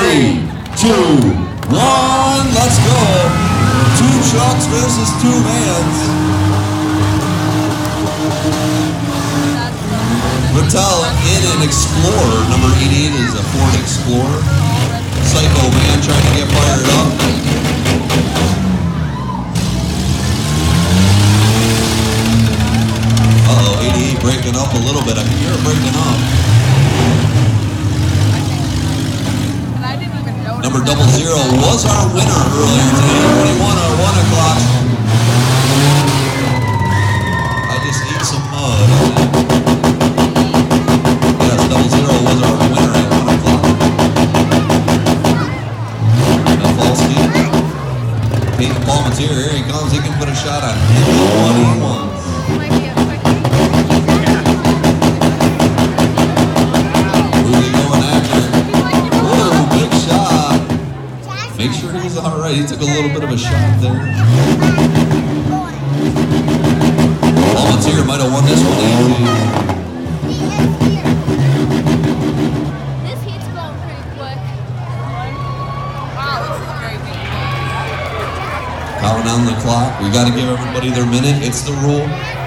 3, 2, 1, let's go. 2 trucks versus 2 vans. Mattel in an Explorer, number 88 is a Ford Explorer. Psycho Man trying to get fired up. Uh-oh, 88 breaking up a little bit. I can hear it breaking up. Number 00 was our winner earlier today when he won our 1 o'clock. I just ate some mud. Yes, 00 was our winner at 1 o'clock. Now Falsky. Peyton Palmatier, here he comes. He can put a shot on anyone he wants. Make sure he's all right. He took a little bit of a shot there. Palmatier might have won this one easy. This heat's going pretty quick. Wow, this is crazy. Counting on the clock. We got to give everybody their minute. It's the rule.